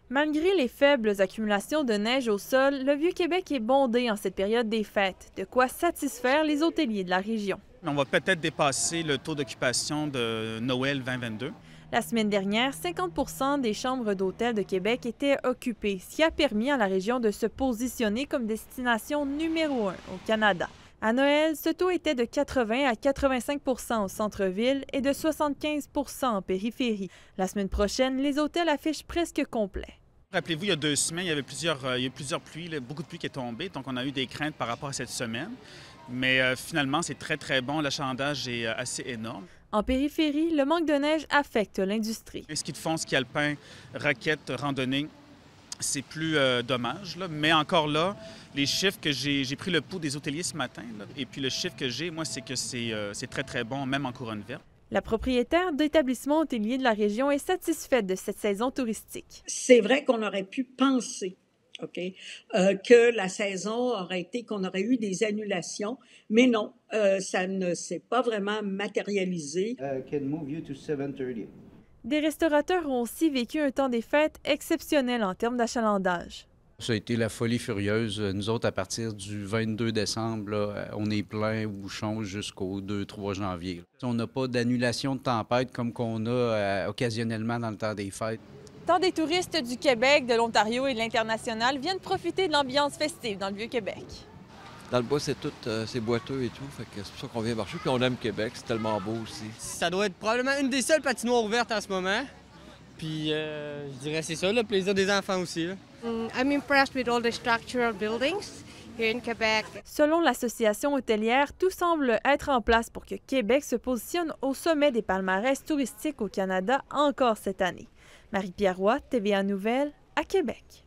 Malgré les faibles accumulations de neige au sol, le Vieux-Québec est bondé en cette période des fêtes, de quoi satisfaire les hôteliers de la région. On va peut-être dépasser le taux d'occupation de Noël 2022. La semaine dernière, 50 des chambres d'hôtel de Québec étaient occupées, ce qui a permis à la région de se positionner comme destination numéro 1 au Canada. À Noël, ce taux était de 80 à 85 au centre-ville et de 75 en périphérie. La semaine prochaine, les hôtels affichent presque complet. Rappelez-vous, il y a 2 semaines, il y avait plusieurs pluies, beaucoup de pluie qui est tombée, donc on a eu des craintes par rapport à cette semaine. Mais finalement, c'est très, très bon. L'achalandage est assez énorme. En périphérie, le manque de neige affecte l'industrie. Ski de fond, ski alpin, raquettes, randonnée, c'est plus dommage. Là. Mais encore là, les chiffres que j'ai pris le pouls des hôteliers ce matin, là, et puis le chiffre que j'ai, moi, c'est que c'est très, très bon, même en couronne verte. La propriétaire d'établissements hôteliers de la région est satisfaite de cette saison touristique. C'est vrai qu'on aurait pu penser que la saison aurait été, qu'on aurait eu des annulations, mais non, ça ne s'est pas vraiment matérialisé. Des restaurateurs ont aussi vécu un temps des fêtes exceptionnel en termes d'achalandage. Ça a été la folie furieuse. Nous autres, à partir du 22 décembre, là, on est plein bouchon jusqu'au 2-3 janvier. On n'a pas d'annulation de tempête comme qu'on a occasionnellement dans le temps des fêtes. Tant des touristes du Québec, de l'Ontario et de l'international viennent profiter de l'ambiance festive dans le Vieux-Québec. Dans le bois, c'est boiteux et tout, fait que c'est pour ça qu'on vient marcher. Puis on aime Québec, c'est tellement beau aussi. Ça doit être probablement une des seules patinoires ouvertes en ce moment. Puis je dirais c'est ça, le plaisir des enfants aussi. Là. I'm impressed with all the structural buildings here in Quebec. Selon l'association hôtelière, tout semble être en place pour que Québec se positionne au sommet des palmarès touristiques au Canada encore cette année. Marie-Pierre Roy, TVA Nouvelles, à Québec.